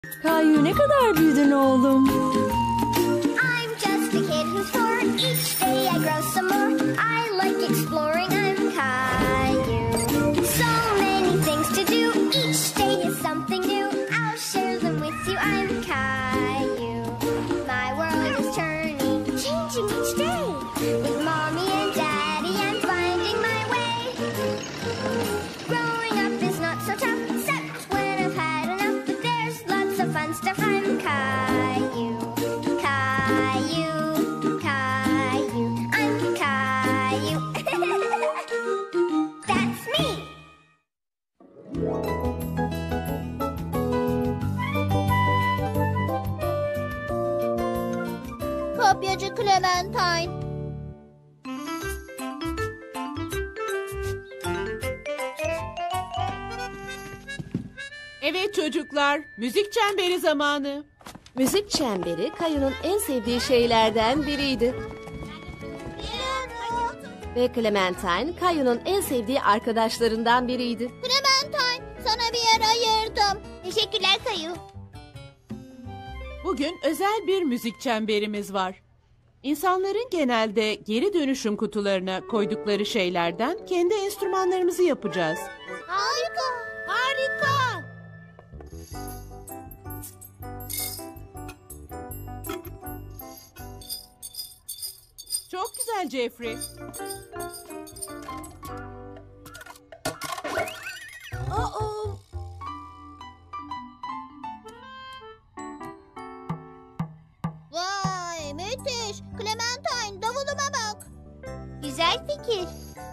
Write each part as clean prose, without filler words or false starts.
Kayu ne kadar büyüdün oğlum? I'm just a kid who's four. Each day I grow some more. I like exploring. I'm Caillou. So many things to do. Each day is something new. I'll share them with you. I'm Caillou. My world is turning, changing each day. With mommy and daddy, I'm finding my way. Growing up is not so tough, except when I've had enough. But there's lots of fun stuff. I'm Caillou. Caillou, Caillou, I'm Caillou. That's me. Kopyacı Clementine. Evet çocuklar, müzik çemberi zamanı. Müzik çemberi Kayu'nun en sevdiği şeylerden biriydi. Ve Clementine, Kayu'nun en sevdiği arkadaşlarından biriydi. Clementine, sana bir yer ayırdım. Teşekkürler Kayu. Bugün özel bir müzik çemberimiz var. İnsanların genelde geri dönüşüm kutularına koydukları şeylerden kendi enstrümanlarımızı yapacağız. Harika, harika. Çok güzel Jeffrey. Oh. Vay müthiş. Clementine davuluma bak. Güzel fikir.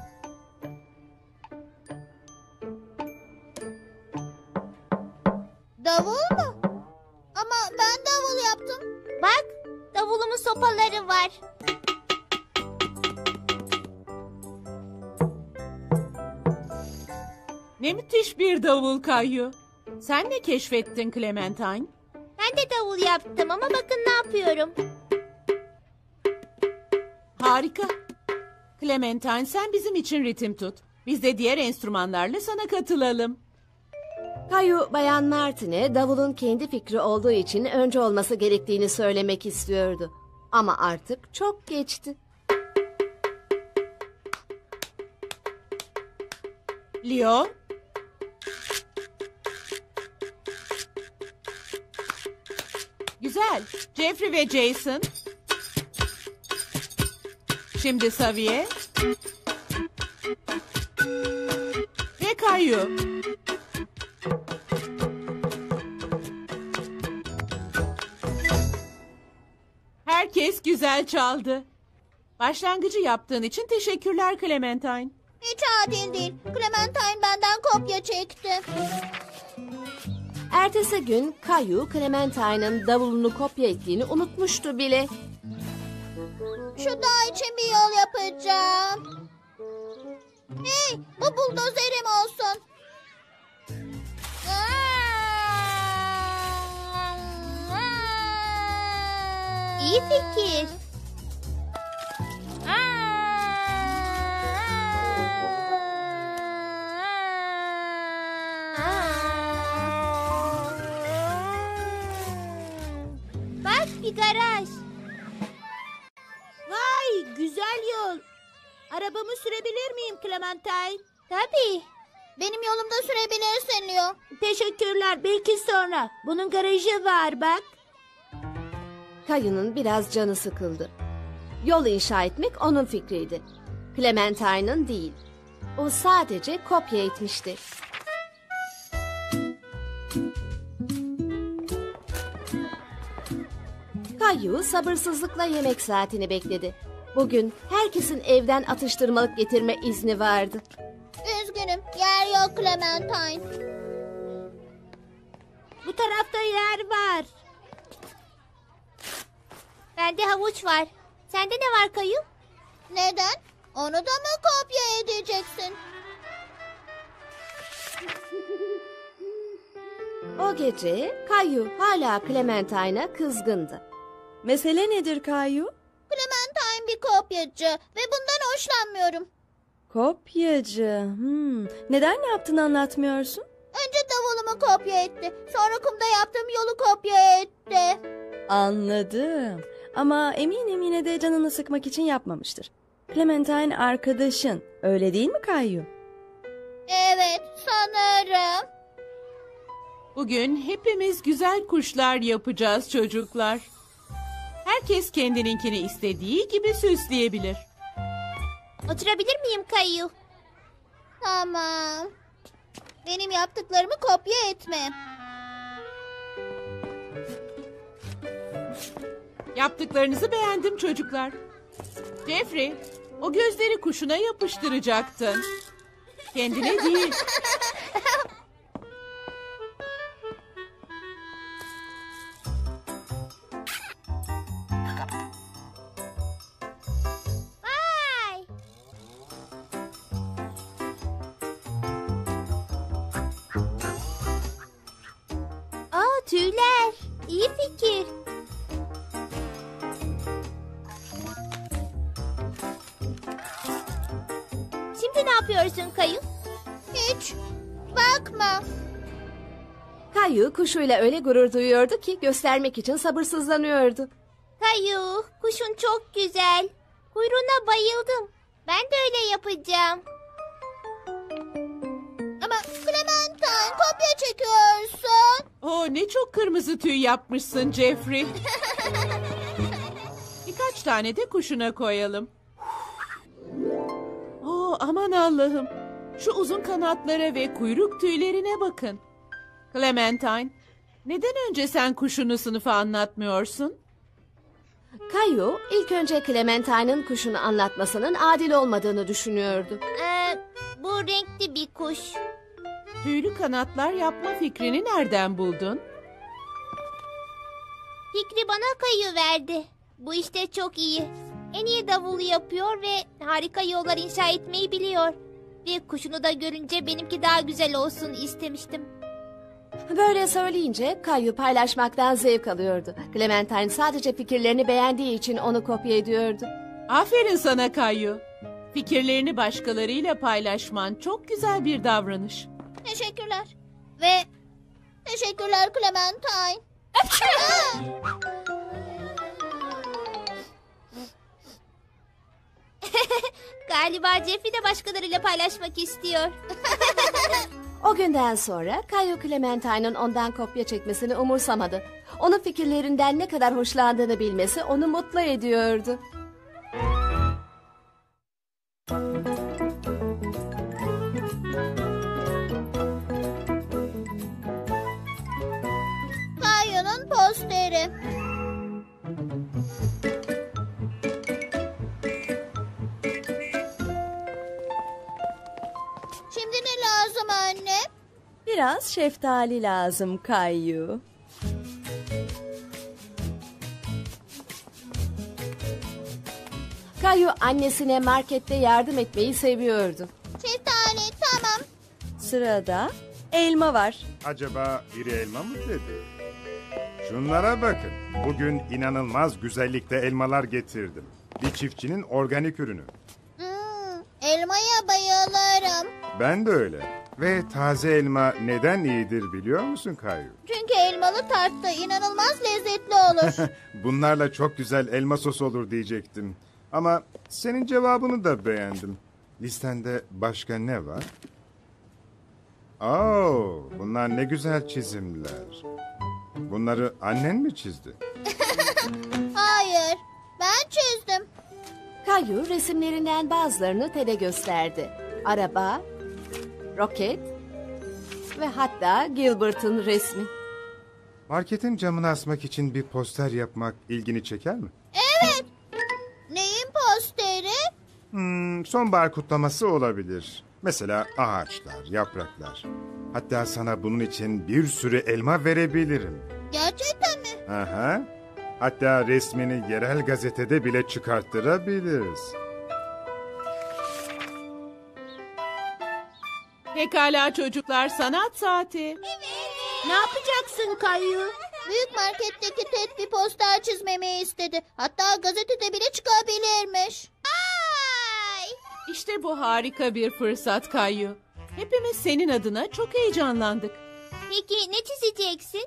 Davul mu? Ama ben davul yaptım. Bak davulumun sopaları var. Ne müthiş bir davul Kayu. Sen ne keşfettin Clementine? Ben de davul yaptım ama bakın ne yapıyorum. Harika. Clementine sen bizim için ritim tut. Biz de diğer enstrümanlarla sana katılalım. Kayu, Bayan Martin'e davulun kendi fikri olduğu için önce olması gerektiğini söylemek istiyordu. Ama artık çok geçti. Leo. Güzel. Jeffrey ve Jason. Şimdi Xavier. Ve Kayu. Herkes güzel çaldı. Başlangıcı yaptığın için teşekkürler Clementine. Hiç adil değil. Clementine benden kopya çekti. Ertesi gün Kayu, Clementine'ın davulunu kopya ettiğini unutmuştu bile. Şu dağ için bir yol yapacağım. Hey, bu buldozerim olsun. İyi fikir. Bak bir garaj. Vay güzel yol. Arabamı sürebilir miyim Clementine? Tabii. Benim yolumda sürebilirsin Leo. Teşekkürler. Belki sonra. Bunun garajı var bak. Kayu'nun biraz canı sıkıldı. Yol inşa etmek onun fikriydi. Clementine'ın değil. O sadece kopya etmişti. Kayu sabırsızlıkla yemek saatini bekledi. Bugün herkesin evden atıştırmalık getirme izni vardı. Üzgünüm. Yer yok Clementine. Bu tarafta yer var. Bende havuç var. Sende ne var Kayu? Neden? Onu da mı kopya edeceksin? O gece Kayu hala Clementine'a kızgındı. Mesele nedir Kayu? Clementine bir kopyacı ve bundan hoşlanmıyorum. Kopyacı. Neden yaptığını anlatmıyorsun? Önce davulumu kopya etti. Sonra kumda yaptığım yolu kopya etti. Anladım. Ama eminim yine de canını sıkmak için yapmamıştır. Clementine arkadaşın, öyle değil mi Kayu? Evet, sanırım. Bugün hepimiz güzel kuşlar yapacağız çocuklar. Herkes kendininkini istediği gibi süsleyebilir. Oturabilir miyim Kayu? Tamam. Benim yaptıklarımı kopya etme. Yaptıklarınızı beğendim çocuklar. Jeffrey, o gözleri kuşuna yapıştıracaktın. Kendine değil. Vay! Aa, tüyler. İyi fikir. Şimdi ne yapıyorsun Kayu? Hiç. Bakma. Kayu kuşuyla öyle gurur duyuyordu ki göstermek için sabırsızlanıyordu. Kayu, kuşun çok güzel. Kuyruğuna bayıldım. Ben de öyle yapacağım. Ama Clementine, kopya çekiyorsun. Ne çok kırmızı tüy yapmışsın Jeffrey. Birkaç tane de kuşuna koyalım. Aman Allah'ım. Şu uzun kanatlara ve kuyruk tüylerine bakın. Clementine, neden önce sen kuşunu sınıfa anlatmıyorsun? Kayu ilk önce Clementine'ın kuşunu anlatmasının adil olmadığını düşünüyordu. Bu renkli bir kuş. Tüylü kanatlar yapma fikrini nereden buldun? Fikri bana Kayu verdi. Bu işte çok iyi. En iyi davulu yapıyor ve harika yollar inşa etmeyi biliyor. Ve kuşunu da görünce benimki daha güzel olsun istemiştim. Böyle söyleyince Kayu paylaşmaktan zevk alıyordu. Clementine sadece fikirlerini beğendiği için onu kopya ediyordu. Aferin sana Kayu. Fikirlerini başkalarıyla paylaşman çok güzel bir davranış. Teşekkürler. Ve teşekkürler Clementine. Galiba Jeffrey de başkalarıyla paylaşmak istiyor. O günden sonra Kayu Clementine'ın ondan kopya çekmesini umursamadı. Onun fikirlerinden ne kadar hoşlandığını bilmesi onu mutlu ediyordu. Kayu'nun posteri. Şimdi ne lazım anne? Biraz şeftali lazım Kayu. Kayu annesine markette yardım etmeyi seviyordu. Şeftali, tamam. Sırada elma var. Acaba biri elma mı dedi? Şunlara bakın. Bugün inanılmaz güzellikte elmalar getirdim. Bir çiftçinin organik ürünü. Elmaya bayılırım. Ben de öyle. Ve taze elma neden iyidir biliyor musun Kayu? Çünkü elmalı tartta inanılmaz lezzetli olur. Bunlarla çok güzel elma sosu olur diyecektim. Ama senin cevabını da beğendim. Listende başka ne var? Bunlar ne güzel çizimler. Bunları annen mi çizdi? Hayır, ben çizdim. Kayu resimlerinden bazılarını Ted'e gösterdi. Araba, roket ve hatta Gilbert'ın resmi. Marketin camına asmak için bir poster yapmak ilgini çeker mi? Evet. Neyin posteri? Sonbahar kutlaması olabilir. Mesela ağaçlar, yapraklar. Hatta sana bunun için bir sürü elma verebilirim. Gerçekten mi? Aha. Hatta resmini yerel gazetede bile çıkarttırabiliriz. Pekala çocuklar, sanat saati. Ne yapacaksın Kayu? Büyük marketteki Ted bir poster çizmemi istedi. Hatta gazetede bile çıkabilirmiş. Ay! İşte bu harika bir fırsat Kayu. Hepimiz senin adına çok heyecanlandık. Peki ne çizeceksin?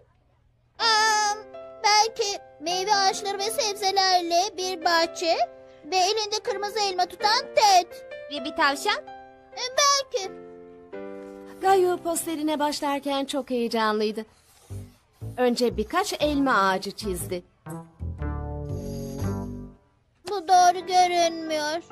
Belki meyve ağaçları ve sebzelerle bir bahçe ve elinde kırmızı elma tutan Ted. Ve bir tavşan? Belki. Kayu posterine başlarken çok heyecanlıydı. Önce birkaç elma ağacı çizdi. Bu doğru görünmüyor.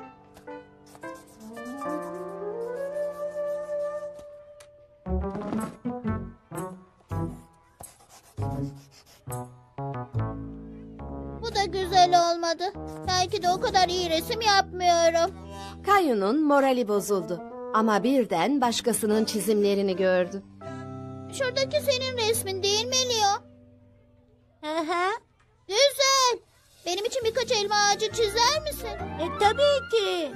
Bu da güzel olmadı. Belki de o kadar iyi resim yapmıyorum. Kayu'nun morali bozuldu. Ama birden başkasının çizimlerini gördü. Şuradaki senin resmin değil mi Leo? Hı. Güzel. Benim için birkaç elma ağacı çizer misin? Tabii ki.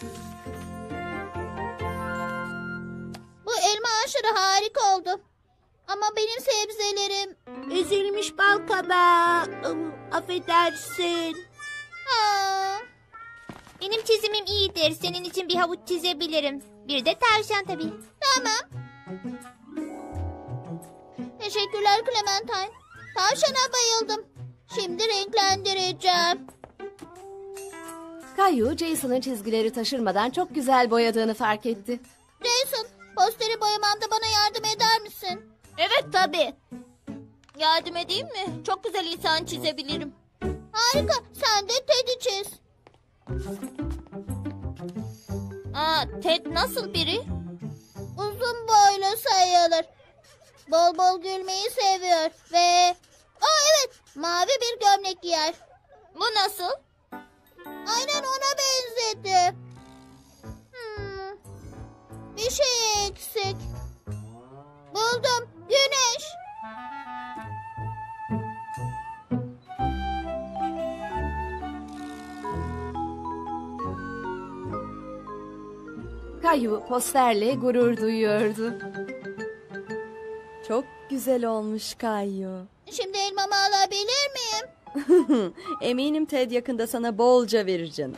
Bu elma ağaçları harika oldu. Ama benim sebzelerim... Ezilmiş bal kabağı. Affedersin. Aa, Benim çizimim iyidir. Senin için bir havuç çizebilirim. Bir de tavşan tabii. tamam. Teşekkürler Clementine. Tavşana bayıldım. Şimdi renklendireceğim. Kayu, Jason'ın çizgileri taşırmadan çok güzel boyadığını fark etti. Jason, posteri boyamamda bana yardım eder misin? Evet tabii. Yardım edeyim mi? Çok güzel insan çizebilirim. Harika. Sen de Ted'i çiz. Ted nasıl biri? Uzun boylu sayılır. Bol bol gülmeyi seviyor ve... evet, mavi bir gömlek giyer. Bu nasıl? Aynen ona benzedi. Bir şey eksik. Buldum. Güneş. Kayu posterle gurur duyuyordu. Çok güzel olmuş Kayu. Şimdi elmamı alabilir miyim? Eminim Ted yakında sana bolca verir canım.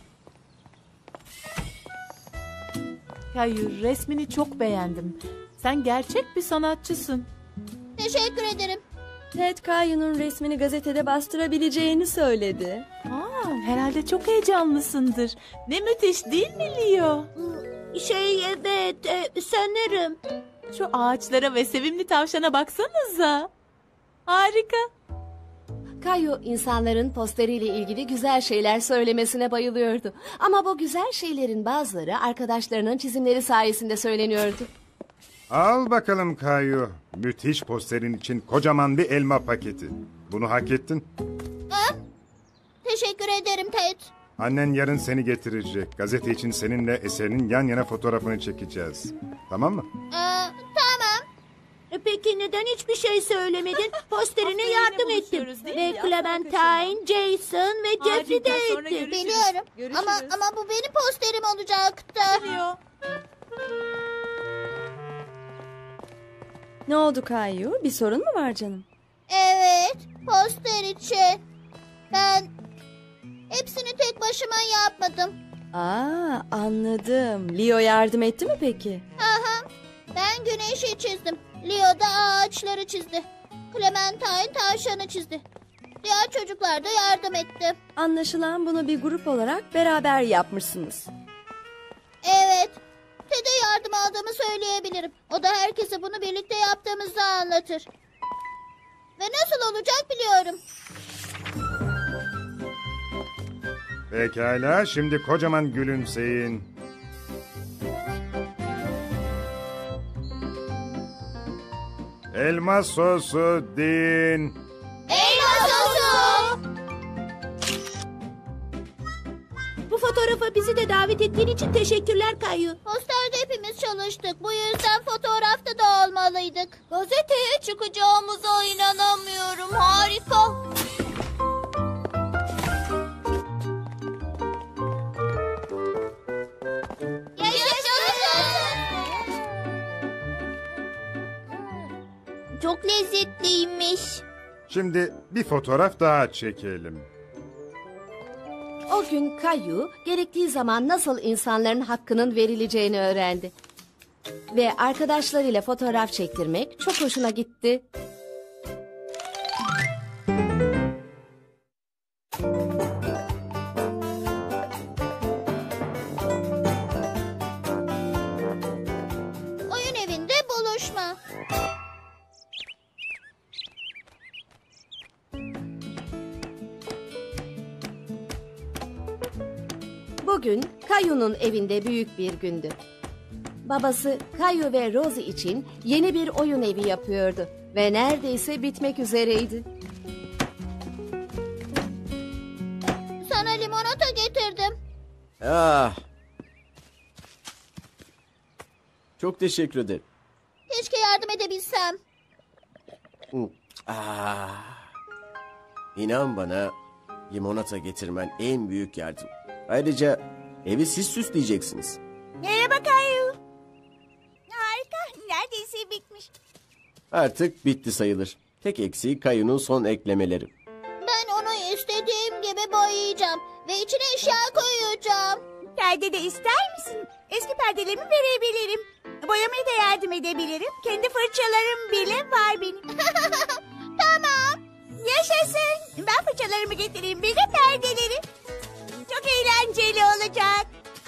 Kayu, resmini çok beğendim. Sen gerçek bir sanatçısın. Teşekkür ederim. Ted Kayu'nun resmini gazetede bastırabileceğini söyledi. Herhalde çok heyecanlısındır. Ne müthiş değil mi Leo? Evet sanırım. Şu ağaçlara ve sevimli tavşana baksanıza. Harika. Kayu, insanların posteriyle ilgili güzel şeyler söylemesine bayılıyordu. Ama bu güzel şeylerin bazıları arkadaşlarının çizimleri sayesinde söyleniyordu. Al bakalım Kayu. Müthiş posterin için kocaman bir elma paketi. Bunu hak ettin. Teşekkür ederim Ted. Annen yarın seni getirecek. Gazete için seninle eserinin yan yana fotoğrafını çekeceğiz. Tamam mı? Tamam. Peki neden hiçbir şey söylemedin? Posterine yardım ettim. buluşuyoruz, değil Ve mi? Clementine, Jason ve Jeffrey de Sonra etti. görüşürüz. Biliyorum. Görüşürüz. Ama bu benim posterim olacaktı. Leo. Ne oldu Kayu? Bir sorun mu var canım? Evet, poster için. Ben hepsini tek başıma yapmadım. Anladım. Leo yardım etti mi peki? Aha, ben güneşi çizdim. Leo da ağaçları çizdi. Clementine tavşanı çizdi. Diğer çocuklar da yardım etti. Anlaşılan bunu bir grup olarak beraber yapmışsınız. Evet, Ted'e yardım aldığımı söyleyebilirim. O da herkese bunu birlikte yaptığımızı anlatır. Ve nasıl olacak biliyorum. Pekala, şimdi kocaman gülümseyin. Elma sosu din. Elma sosu! Bu fotoğrafa bizi de davet ettiğin için teşekkürler Kayu. Posterde hepimiz çalıştık. Bu yüzden fotoğrafta da olmalıydık. Gazeteye çıkacağımıza inanamıyorum. Harika. Çok lezzetliymiş. Şimdi bir fotoğraf daha çekelim. O gün Kayu, gerektiği zaman nasıl insanların hakkının verileceğini öğrendi. Ve arkadaşlarıyla fotoğraf çektirmek çok hoşuna gitti. Oyun evinde buluşma. Bugün Kayu'nun evinde büyük bir gündü. Babası Kayu ve Rosie için yeni bir oyun evi yapıyordu ve neredeyse bitmek üzereydi. Sana limonata getirdim. Ah. Çok teşekkür ederim. Keşke yardım edebilsem. Ah. İnan bana, limonata getirmen en büyük yardım. Ayrıca evi siz süsleyeceksiniz. Merhaba Kayu. Harika. Neredeyse bitmiş. Artık bitti sayılır. Tek eksiği Kayu'nun son eklemeleri. Ben onu istediğim gibi boyayacağım. Ve içine eşya koyacağım. Perde de ister misin? Eski perdelerimi verebilirim. Boyamaya da yardım edebilirim. Kendi fırçalarım bile var benim. Tamam. Yaşasın. Ben fırçalarımı getireyim. Bir de perdeleri. Çok eğlenceli olacak.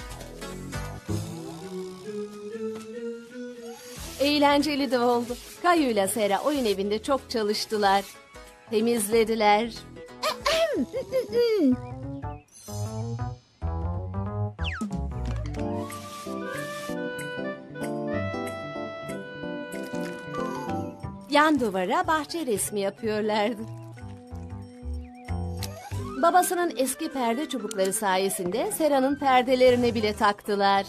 Eğlenceli de oldu. Kayu ile Sera oyun evinde çok çalıştılar. Temizlediler. Yan duvara bahçe resmi yapıyorlardı. Babasının eski perde çubukları sayesinde Sera'nın perdelerini bile taktılar.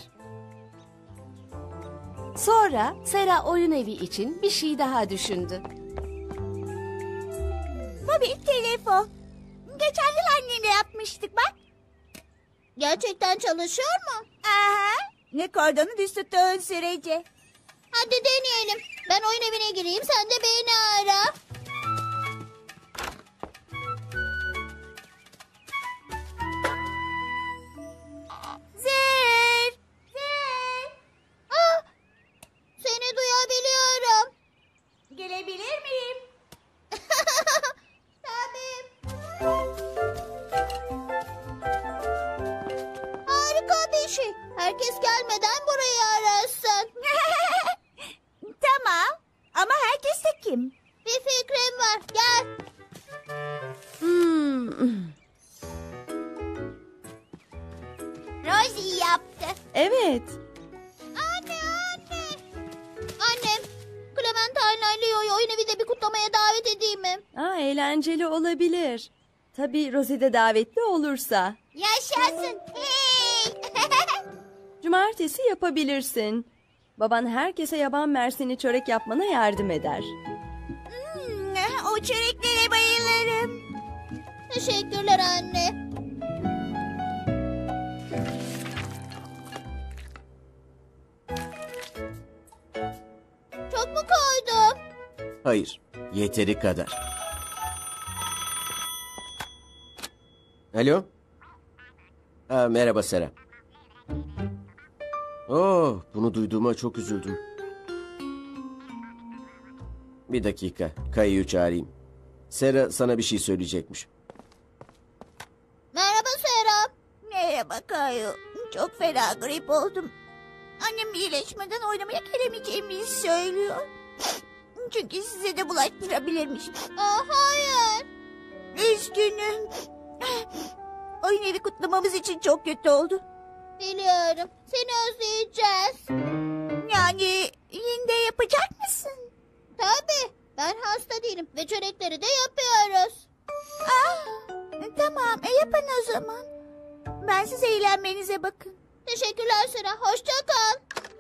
Sonra Sera oyun evi için bir şey daha düşündü. Bu bir telefon. Geçen yıl annenle yapmıştık bak. Gerçekten çalışıyor mu? Aha. Ne kordonu düz tuttuğun sürece. Hadi deneyelim. Ben oyun evine gireyim, sen de beni ara. Zır. Zır. Aa, seni duyabiliyorum. Gelebilir miyim? Tabii. Harika bir şey. Herkes gelmeden burayı arasın. Tamam. Ama herkes de kim? Bir fikrim var. Gel. Rosie yaptı. Evet. Anne. Annem, Clementine ile Leo'yu oyun evinde bir kutlamaya davet edeyim mi? Eğlenceli olabilir. Tabii Rosie de davetli olursa. Yaşasın. Hey. Cumartesi yapabilirsin. Baban herkese yaban mersini çörek yapmana yardım eder. O çöreklere bayılırım. Teşekkürler anne. Çok mu koydum? Hayır, yeteri kadar. Alo? Merhaba Sera. Bunu duyduğuma çok üzüldüm. Bir dakika, Kayu'yu çağırayım. Sera sana bir şey söyleyecekmiş. Merhaba Sera. Merhaba Kayu. Çok fena grip oldum. Annem iyileşmeden oynamaya gelemeyeceğimi söylüyor. Çünkü size de bulaştırabilirmiş. Hayır. Üzgünüm. Oyun evi kutlamamız için çok kötü oldu. Biliyorum. Seni özleyeceğiz. Yani yine de yapacak mısın? Tabii. Ben hasta değilim ve çörekleri de yapıyoruz. Tamam yapın o zaman. Ben size eğlenmenize bakın. Teşekkürler Sera. Hoşça kal.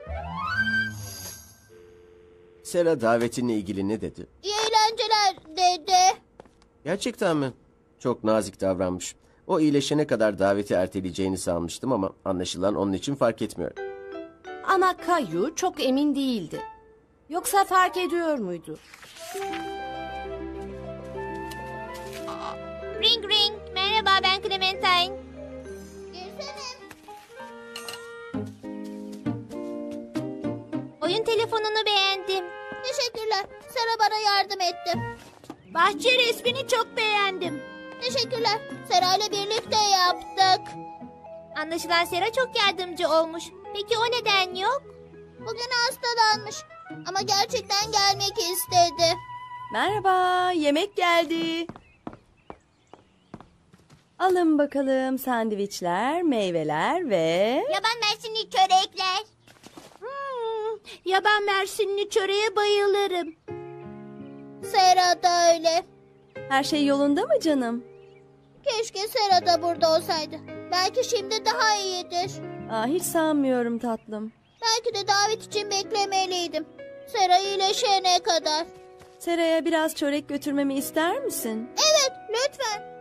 Sera davetinle ilgili ne dedi? İyi eğlenceler dedi. Gerçekten mi? Çok nazik davranmış. O iyileşene kadar daveti erteleyeceğini sanmıştım ama anlaşılan onun için fark etmiyor. Ama Kayu çok emin değildi. Yoksa fark ediyor muydu? Ring ring. Merhaba ben Clementine. Girsene. Teşekkürler. Sera bana yardım etti. Bahçe resmini çok beğendim. Teşekkürler. Sera ile birlikte yaptık. Anlaşılan Sera çok yardımcı olmuş. Peki o neden yok? Bugün hastalanmış. Ama gerçekten gelmek istedi. Merhaba, yemek geldi. Alın bakalım sandviçler, meyveler ve... Yaban mersinli çörekler. Yaban mersinli çöreğe bayılırım. Sera da öyle. Her şey yolunda mı canım? Keşke Sera da burada olsaydı. Belki şimdi daha iyidir. Hiç sanmıyorum tatlım. Belki de davet için beklemeliydim. Sera iyileşene kadar. Sera'ya biraz çörek götürmemi ister misin? Evet, lütfen.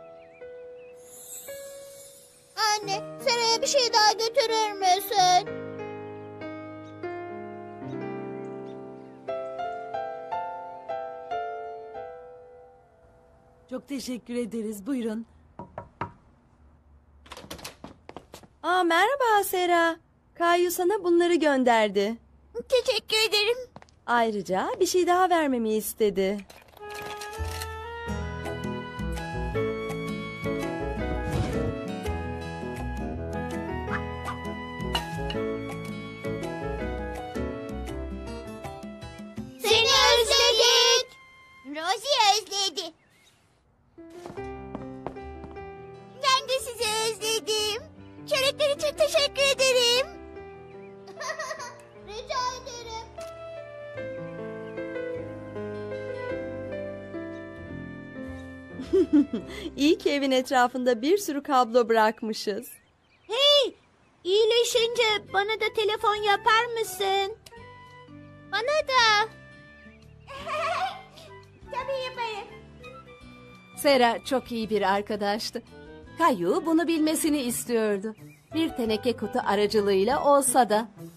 Anne, Sera'ya bir şey daha götürür müsün? Çok teşekkür ederiz. Buyurun. Merhaba Sera. Kayu sana bunları gönderdi. Teşekkür ederim. Ayrıca bir şey daha vermemi istedi. Seni özledik. Rosie özledi. Ben de sizi özledim. Çörekler için teşekkür ederim. Rica ederim. İyi ki evin etrafında bir sürü kablo bırakmışız. Hey, iyileşince bana da telefon yapar mısın? Bana da. Tabii yaparım. Sera çok iyi bir arkadaştı. Kayu bunu bilmesini istiyordu. Bir teneke kutu aracılığıyla olsa da